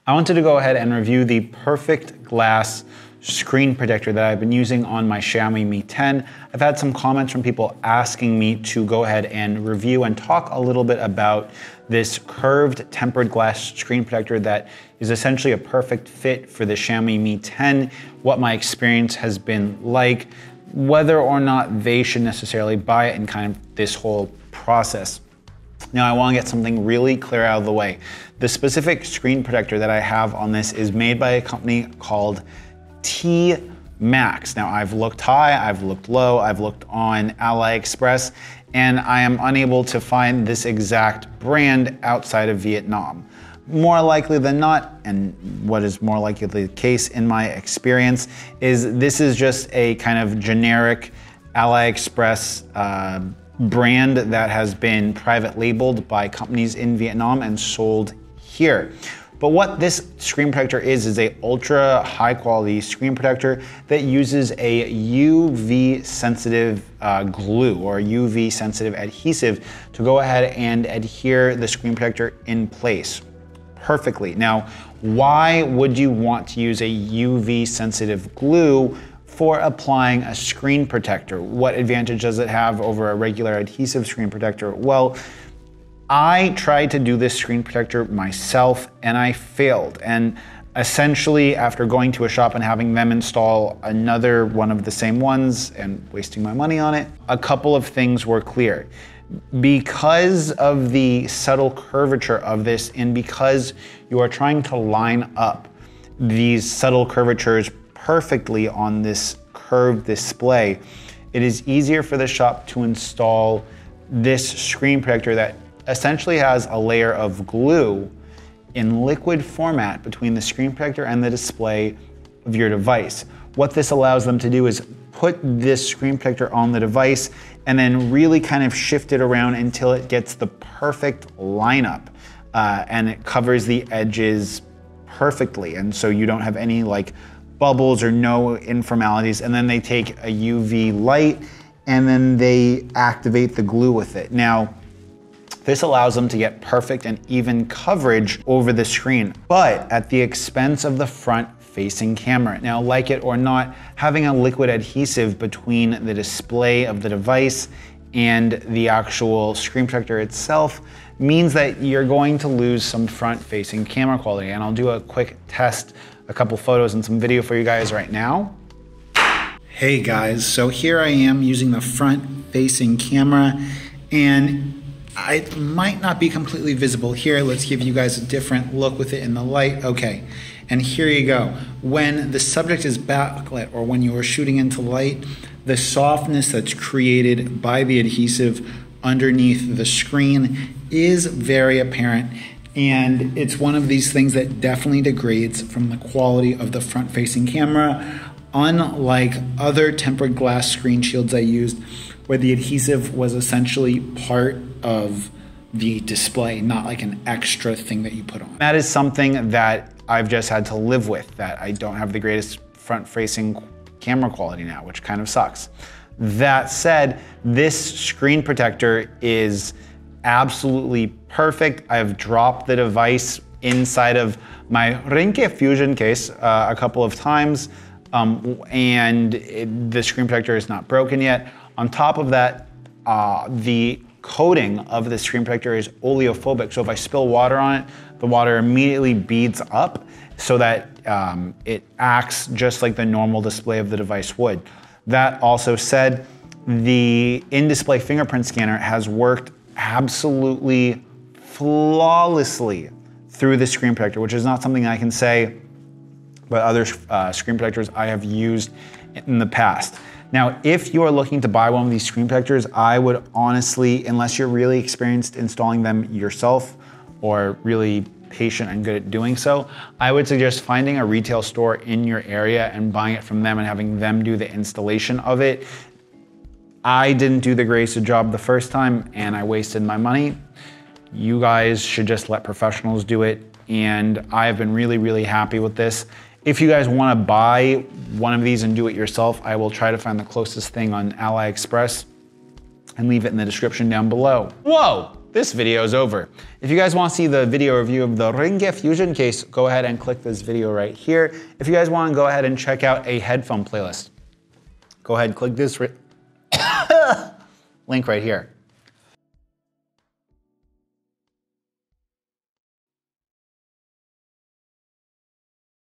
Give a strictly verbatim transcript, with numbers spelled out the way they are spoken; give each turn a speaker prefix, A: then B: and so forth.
A: I wanted to go ahead and review the Perfect Glass screen protector that I've been using on my Xiaomi Mi ten. I've had some comments from people asking me to go ahead and review and talk a little bit about this curved tempered glass screen protector that is essentially a perfect fit for the Xiaomi Mi ten, what my experience has been like, whether or not they should necessarily buy it, and kind of this whole process. Now I want to get something really clear out of the way. The specific screen protector that I have on this is made by a company called T Max. Now I've looked high, I've looked low, I've looked on AliExpress, and I am unable to find this exact brand outside of Vietnam. More likely than not, and what is more likely the case in my experience, is this is just a kind of generic AliExpress uh, brand that has been private labeled by companies in Vietnam and sold here. But what this screen protector is, is a ultra high quality screen protector that uses a U V sensitive uh, glue or U V sensitive adhesive to go ahead and adhere the screen protector in place perfectly. Now, why would you want to use a U V sensitive glue for applying a screen protector? What advantage does it have over a regular adhesive screen protector? Well, I tried to do this screen protector myself and I failed. And essentially, after going to a shop and having them install another one of the same ones and wasting my money on it, a couple of things were clear. Because of the subtle curvature of this, and because you are trying to line up these subtle curvatures perfectly on this curved display, it is easier for the shop to install this screen protector that essentially has a layer of glue in liquid format between the screen protector and the display of your device. What this allows them to do is put this screen protector on the device and then really kind of shift it around until it gets the perfect lineup uh, and it covers the edges perfectly. And so you don't have any like bubbles or no informalities. And then they take a U V light and then they activate the glue with it. Now, this allows them to get perfect and even coverage over the screen, but at the expense of the front-facing camera. Now, like it or not, having a liquid adhesive between the display of the device and the actual screen protector itself means that you're going to lose some front-facing camera quality. And I'll do a quick test, a couple photos and some video for you guys right now. Hey guys, so here I am using the front-facing camera, and it might not be completely visible here. Let's give you guys a different look with it in the light. Okay, and here you go. When the subject is backlit or when you are shooting into light, the softness that's created by the adhesive underneath the screen is very apparent. And it's one of these things that definitely degrades from the quality of the front-facing camera, unlike other tempered glass screen shields I used, where the adhesive was essentially part of the display, not like an extra thing that you put on. That is something that I've just had to live with, that I don't have the greatest front-facing camera quality now, which kind of sucks. That said, this screen protector is absolutely perfect. I've dropped the device inside of my Rinke Fusion case uh, a couple of times, um, and it, the screen protector is not broken yet. On top of that, uh, the coating of the screen protector is oleophobic. So if I spill water on it, the water immediately beads up so that um, it acts just like the normal display of the device would. That also said, the in-display fingerprint scanner has worked absolutely flawlessly through the screen protector, which is not something I can say about other uh, screen protectors I have used in the past. Now, if you are looking to buy one of these screen protectors, I would honestly, unless you're really experienced installing them yourself or really patient and good at doing so, I would suggest finding a retail store in your area and buying it from them and having them do the installation of it. I didn't do the greatest job the first time and I wasted my money. You guys should just let professionals do it, and I've been really, really happy with this. If you guys want to buy one of these and do it yourself, I will try to find the closest thing on AliExpress and leave it in the description down below. Whoa! this video is over. If you guys want to see the video review of the Ring Gear Fusion case, go ahead and click this video right here. If you guys want to go ahead and check out a headphone playlist, go ahead and click this link right here.